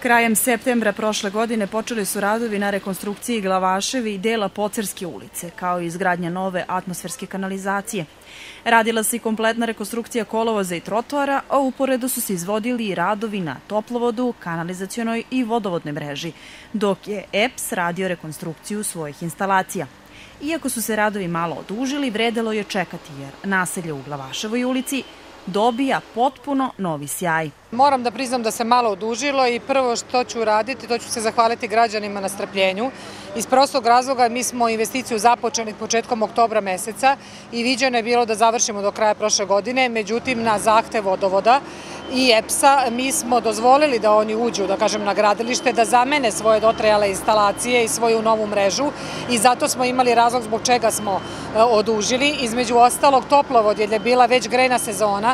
Krajem septembra prošle godine počeli su radovi na rekonstrukciji Glavaševi i dela Pocerske ulice, kao i izgradnja nove atmosferske kanalizacije. Radila se i kompletna rekonstrukcija kolovoza i trotoara, a uporedo su se izvodili i radovi na toplovodu, kanalizacionoj i vodovodnoj mreži, dok je EPS radio rekonstrukciju svojih instalacija. Iako su se radovi malo odužili, vredelo je čekati jer naselje u Glavaševoj ulici dobija potpuno novi sjaj. Moram da priznam da se malo odužilo i prvo što ću uraditi, to ću se zahvaliti građanima na strpljenju. Iz prostog razloga mi smo investiciju započeli početkom oktobra meseca i viđeno je bilo da završimo do kraja prošle godine, međutim na zahtev vodovoda i EPS-a mi smo dozvolili da oni uđu, da kažem, na gradilište, da zamene svoje dotrajale instalacije i svoju novu mrežu i zato smo imali razlog zbog čega smo odužili. Između ostalog, toplovod jer je bila već grejna sezona.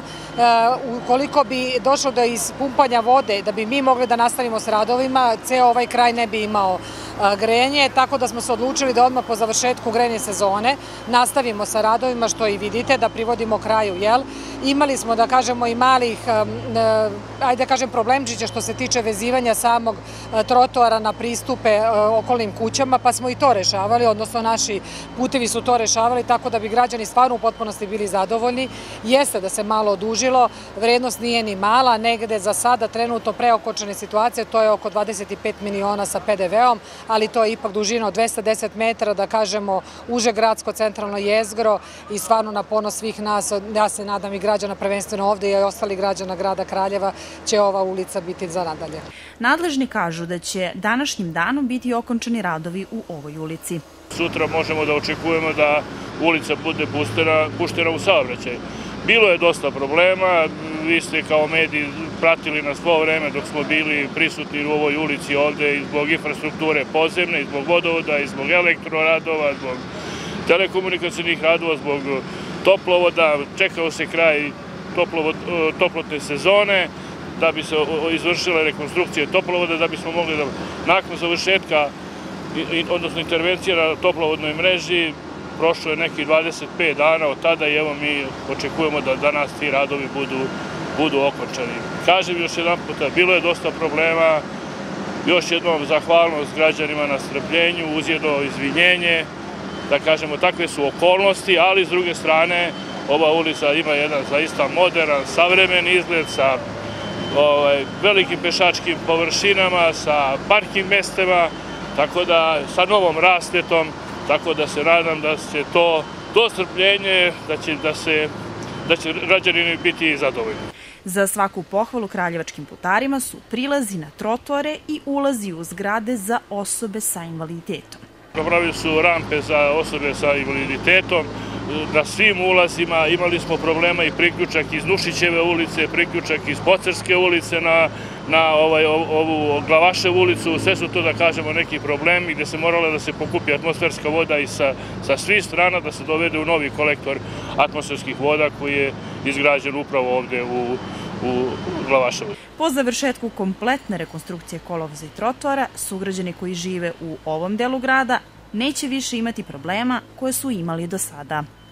Ukoliko bi došlo do ispumpanja vode, da bi mi mogli da nastavimo s radovima, ceo ovaj kraj ne bi imao grejanje, tako da smo se odlučili da odmah po završetku grejne sezone nastavimo sa radovima, što i vidite, da privodimo kraju, jel? Imali smo, da kažemo, i malih, ajde da kažem, problemčića što se tiče vezivanja samog trotoara na pristupe okolnim kućama, pa smo i to rešavali, odnosno naši putevi su to rešavali, tako da bi građani stvarno u potpunosti bili zadovoljni. Jeste da se malo odužilo, vrednost nije ni mala, negde za sada trenutno preokočene situacije, to je oko 25 miliona sa PDV-om, ali to je ipak dužina od 210 metara, da kažemo, uže gradsko centralno jezgro i stvarno na ponos svih nas, ja se nadam i građana prvenstveno ovde i ostali građana grada Kraljeva, će ova ulica biti za nadalje. Nadležni kažu da će današnjim danom biti okončani radovi u ovoj ulici. Sutra možemo da očekujemo da ulica bude puštena u saobraćaj. Bilo je dosta problema, vi ste kao mediji pratili nas svo vreme dok smo bili prisutni u ovoj ulici ovde i zbog infrastrukture podzemne, i zbog vodovoda, i zbog elektroradova, zbog telekomunikacijnih radova, zbog toplovoda. Čekao se kraj toplotne sezone da bi se izvršile rekonstrukcije toplovoda, da bismo mogli da nakon završetka, odnosno intervencije na toplovodnoj mreži, prošlo je nekih 25 dana od tada i evo mi očekujemo da danas ti radovi budu okončani. Kažem još jedan puta, bilo je dosta problema, još jednom zahvalnost građanima na strpljenju, uz jedno izvinjenje, da kažemo takve su okolnosti, ali s druge strane ova ulica ima jedan zaista modern, savremen izgled sa velikim pešačkim površinama, sa parking mestima, tako da sa novom rasvetom, tako da se nadam da će to strpljenje, da će građani biti zadovoljni. Za svaku pohvalu kraljevačkim putarima su prilazi na trotoare i ulazi u zgrade za osobe sa invaliditetom. Napravili su rampe za osobe sa invaliditetom, na svim ulazima imali smo problema i priključak iz Nušićeve ulice, priključak iz Pocerske ulice na ovu Glavaševu ulicu, sve su to, da kažemo, neki problemi gde se morala da se pokupi atmosferska voda i sa svih strana da se dovede u novi kolektor atmosferskih voda koji je izgrađen upravo ovde u Glavaševu. Po završetku kompletne rekonstrukcije kolovoza i trotoara, sugrađani koji žive u ovom delu grada neće više imati problema koje su imali do sada.